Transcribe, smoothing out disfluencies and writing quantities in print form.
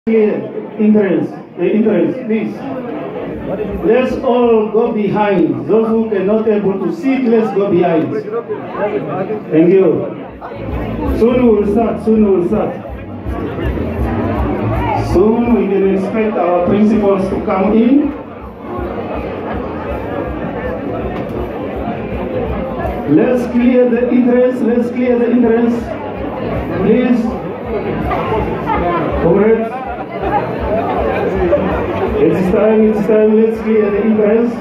The entrance, please. Let's all go behind. Those who cannot able to see, let's go behind. Thank you. Soon we will start. Soon we can expect our principals to come in. Let's clear the entrance. Please. Comrades. It's time, let's clear the entrance.